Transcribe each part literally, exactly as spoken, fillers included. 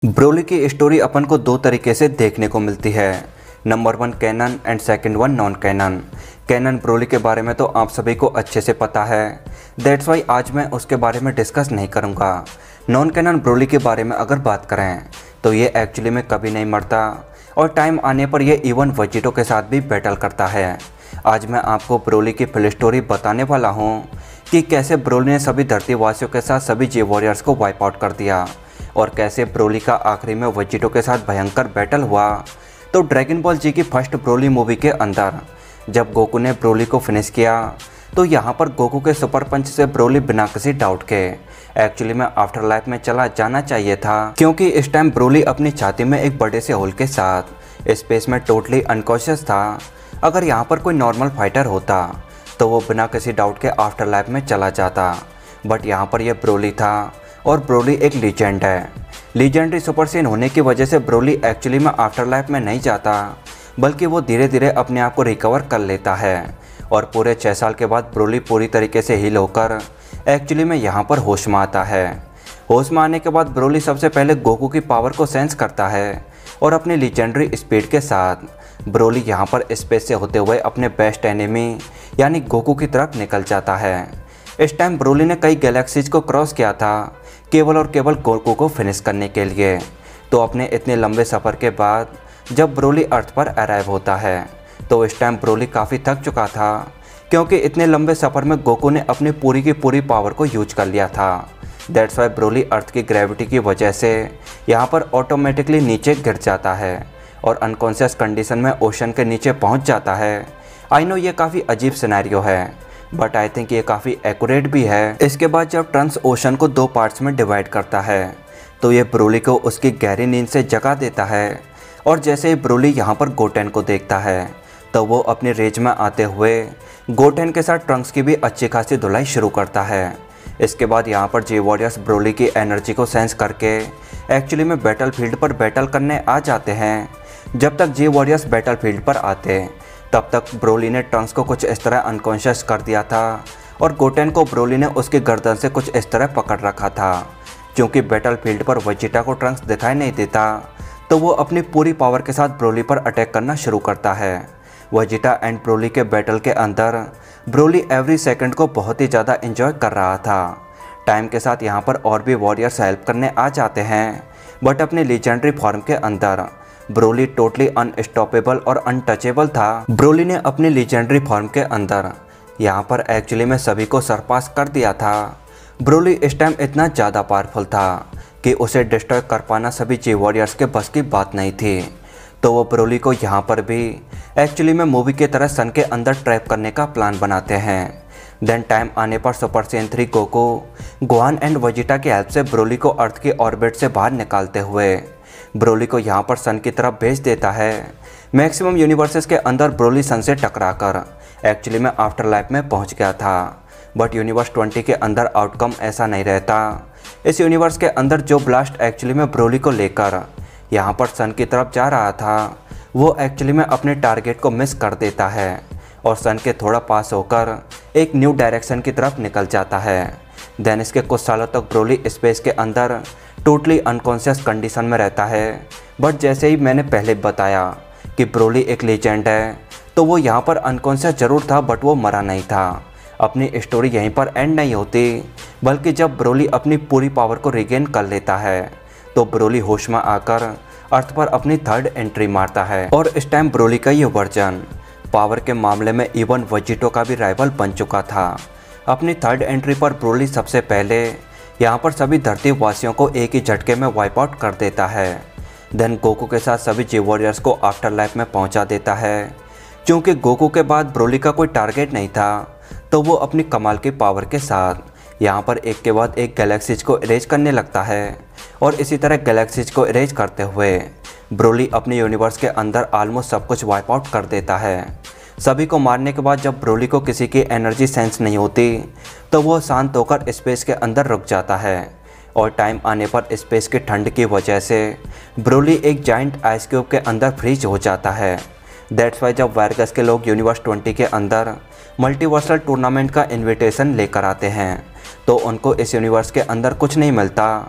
Broly की story अपन को दो तरीके से देखने को मिलती है। Number one canon and second one non canon. Canon Broly के बारे में तो आप सभी को अच्छे से पता है, दैट्स वाई आज मैं उसके बारे में डिस्कस नहीं करूँगा। नॉन कैनन ब्रोली के बारे में अगर बात करें तो ये एक्चुअली में कभी नहीं मरता और टाइम आने पर ये इवन वेजिटो के साथ भी बैटल करता है। आज मैं आपको ब्रोली की फुल स्टोरी बताने वाला हूँ कि कैसे ब्रोली ने सभी धरतीवासियों के साथ सभी जी वॉरियर्स को वाइप आउट कर दिया और कैसे ब्रोली का आखिरी में वेजिटो के साथ भयंकर बैटल हुआ। तो ड्रैगन बॉल जी की फर्स्ट ब्रोली मूवी के अंदर जब गोकू ने ब्रोली को फिनिश किया तो यहाँ पर गोकू के सुपर पंच से ब्रोली बिना किसी डाउट के एक्चुअली में आफ्टर लाइफ में चला जाना चाहिए था, क्योंकि इस टाइम ब्रोली अपनी छाती में एक बड़े से होल के साथ स्पेस में टोटली अनकॉन्शियस था। अगर यहाँ पर कोई नॉर्मल फाइटर होता तो वो बिना किसी डाउट के आफ्टर लाइफ में चला जाता, बट यहाँ पर यह ब्रोली था और ब्रोली एक लीजेंड है। लीजेंडरी सुपर सीन होने की वजह से ब्रोली एक्चुअली में आफ्टर लाइफ में नहीं जाता, बल्कि वो धीरे धीरे अपने आप को रिकवर कर लेता है और पूरे छः साल के बाद ब्रोली पूरी तरीके से हील होकर एक्चुअली में यहाँ पर होश में आता है। होश में आने के बाद ब्रोली सबसे पहले गोकू की पावर को सेंस करता है और अपनी लीजेंडरी स्पीड के साथ ब्रोली यहाँ पर स्पेस से होते हुए अपने बेस्ट एनिमी यानी गोकू की तरफ निकल जाता है। इस टाइम ब्रोली ने कई गैलेक्सीज को क्रॉस किया था केवल और केवल गोकू को फिनिश करने के लिए। तो अपने इतने लंबे सफ़र के बाद जब ब्रोली अर्थ पर अराइव होता है तो इस टाइम ब्रोली काफ़ी थक चुका था, क्योंकि इतने लंबे सफ़र में गोकू ने अपनी पूरी की पूरी पावर को यूज कर लिया था। दैट्स वाई ब्रोली अर्थ की ग्रेविटी की वजह से यहाँ पर ऑटोमेटिकली नीचे गिर जाता है और अनकॉन्शियस कंडीशन में ओशन के नीचे पहुँच जाता है। आई नो ये काफ़ी अजीब सिनेरियो है, बट आई थिंक ये काफ़ी एक्यूरेट भी है। इसके बाद जब ट्रंक्स ओशन को दो पार्ट्स में डिवाइड करता है तो ये ब्रोली को उसकी गहरी नींद से जगा देता है और जैसे ही ब्रोली यहाँ पर गोटेन को देखता है तो वो अपनी रेंज में आते हुए गोटेन के साथ ट्रंक्स की भी अच्छी खासी धुलाई शुरू करता है। इसके बाद यहाँ पर जी वॉरियर्स ब्रोली की एनर्जी को सेंस करके एक्चुअली में बैटल फील्ड पर बैटल करने आ जाते हैं। जब तक जी वॉरियर्स बैटल फील्ड पर आते तब तक ब्रोली ने ट्रंक्स को कुछ इस तरह अनकॉन्शियस कर दिया था और गोटेन को ब्रोली ने उसकी गर्दन से कुछ इस तरह पकड़ रखा था। क्योंकि बैटल फील्ड पर वेजिटा को ट्रंक्स दिखाई नहीं देता तो वो अपनी पूरी पावर के साथ ब्रोली पर अटैक करना शुरू करता है। वेजिटा एंड ब्रोली के बैटल के अंदर ब्रोली एवरी सेकंड को बहुत ही ज़्यादा एंजॉय कर रहा था। टाइम के साथ यहाँ पर और भी वॉरियर्स हेल्प करने आ जाते हैं, बट अपने लीजेंडरी फॉर्म के अंदर ब्रोली टोटली अनस्टॉपेबल और अनटचेबल था। ब्रोली ने अपनी लीजेंडरी फॉर्म के अंदर यहाँ पर एक्चुअली में सभी को सरपास कर दिया था। ब्रोली इस टाइम इतना ज़्यादा पावरफुल था कि उसे डिस्ट्रॉय कर पाना सभी जी वॉरियर्स के बस की बात नहीं थी। तो वो ब्रोली को यहाँ पर भी एक्चुअली में मूवी की तरह सन के अंदर ट्रैप करने का प्लान बनाते हैं। देन टाइम आने पर super saiyan three Goku Gohan and Vegeta की हेल्प से ब्रोली को अर्थ की ऑर्बिट से बाहर निकालते हुए ब्रोली को यहाँ पर सन की तरफ भेज देता है। मैक्सिमम यूनिवर्सेस के अंदर ब्रोली सन से टकराकर एक्चुअली में आफ्टर लाइफ में पहुँच गया था, बट यूनिवर्स ट्वेंटी के अंदर आउटकम ऐसा नहीं रहता। इस यूनिवर्स के अंदर जो ब्लास्ट एक्चुअली में ब्रोली को लेकर यहाँ पर सन की तरफ जा रहा था वो एक्चुअली में अपने टारगेट को मिस कर देता है और सन के थोड़ा पास होकर एक न्यू डायरेक्शन की तरफ निकल जाता है। देन इसके कुछ सालों तक ब्रोली स्पेस के अंदर टोटली अनकॉन्शियस कंडीशन में रहता है, बट जैसे ही मैंने पहले बताया कि ब्रोली एक लीजेंड है तो वो यहाँ पर अनकॉन्शियस ज़रूर था, बट वो मरा नहीं था। अपनी स्टोरी यहीं पर एंड नहीं होती, बल्कि जब ब्रोली अपनी पूरी पावर को रिगेन कर लेता है तो ब्रोली होश में आकर अर्थ पर अपनी थर्ड एंट्री मारता है और इस टाइम ब्रोली का ये वर्जन पावर के मामले में इवन वेजिटो का भी राइवल बन चुका था। अपनी थर्ड एंट्री पर ब्रोली सबसे पहले यहाँ पर सभी धरतीवासियों को एक ही झटके में वाइप आउट कर देता है। देन गोकू के साथ सभी जी वॉरियर्स को आफ्टर लाइफ में पहुँचा देता है। क्योंकि गोकू के बाद ब्रोली का कोई टारगेट नहीं था तो वो अपनी कमाल की पावर के साथ यहाँ पर एक के बाद एक गैलेक्सीज को इरेज करने लगता है और इसी तरह गैलेक्सीज को इरेज करते हुए ब्रोली अपने यूनिवर्स के अंदर ऑलमोस्ट सब कुछ वाइप आउट कर देता है। सभी को मारने के बाद जब ब्रोली को किसी की एनर्जी सेंस नहीं होती तो वो शांत होकर स्पेस के अंदर रुक जाता है और टाइम आने पर स्पेस की ठंड की वजह से ब्रोली एक जाइंट आइस क्यूब के अंदर फ्रीज हो जाता है। दैट्स वाई जब वायरगस के लोग यूनिवर्स ट्वेंटी के अंदर मल्टीवर्सल टूर्नामेंट का इनविटेशन लेकर आते हैं तो उनको इस यूनिवर्स के अंदर कुछ नहीं मिलता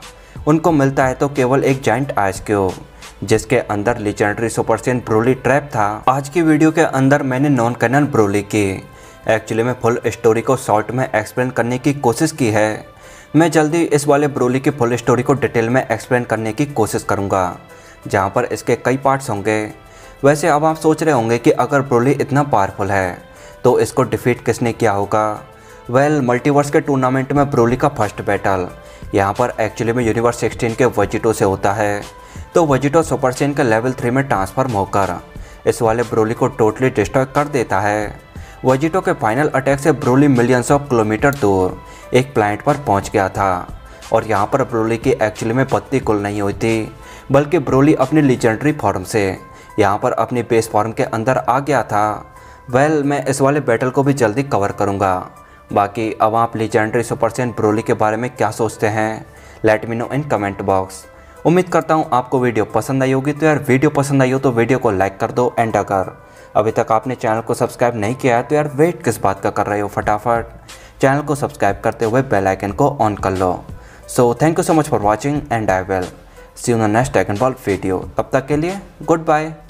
उनको मिलता है तो केवल एक जाइंट आइस क्यूब, जिसके अंदर legendary super saiyan Broly trap था। आज की वीडियो के अंदर मैंने नॉन कैनन ब्रोली की एक्चुअली में फुल स्टोरी को शॉर्ट में एक्सप्लेन करने की कोशिश की है। मैं जल्दी इस वाले ब्रोली की फुल स्टोरी को डिटेल में एक्सप्लेन करने की कोशिश करूँगा, जहाँ पर इसके कई पार्ट्स होंगे। वैसे अब आप सोच रहे होंगे कि अगर ब्रोली इतना पावरफुल है तो इसको डिफीट किसने किया होगा। वेल, मल्टीवर्स के टूर्नामेंट में ब्रोली का फर्स्ट बैटल यहाँ पर एक्चुअली में यूनिवर्स सिक्सटीन के वेजिटो से होता है। तो वेजिटो सुपर सैयन के लेवल थ्री में ट्रांसफॉर्म होकर इस वाले ब्रोली को टोटली डिस्ट्रॉय कर देता है। वेजिटो के फाइनल अटैक से ब्रोली मिलियंस ऑफ किलोमीटर दूर एक प्लैनेट पर पहुंच गया था और यहाँ पर ब्रोली की एक्चुअली में पत्ती कुल नहीं हुई थी, बल्कि ब्रोली अपनी लीजेंडरी फॉर्म से यहाँ पर अपनी बेस फॉर्म के अंदर आ गया था। वेल, मैं इस वाले बैटल को भी जल्दी कवर करूँगा। बाकी अब आप लीजेंडरी सुपर सैयन ब्रोली के बारे में क्या सोचते हैं, let me know in comment box. उम्मीद करता हूँ आपको वीडियो पसंद आई होगी। तो यार वीडियो पसंद आई हो तो वीडियो को लाइक कर दो, एंड अगर अभी तक आपने चैनल को सब्सक्राइब नहीं किया है तो यार वेट किस बात का कर रहे हो, फटाफट चैनल को सब्सक्राइब करते हुए बेल आइकन को ऑन कर लो। So thank you so much for watching and I will see you in the next Dragon Ball video. तब तक के लिए गुड बाय।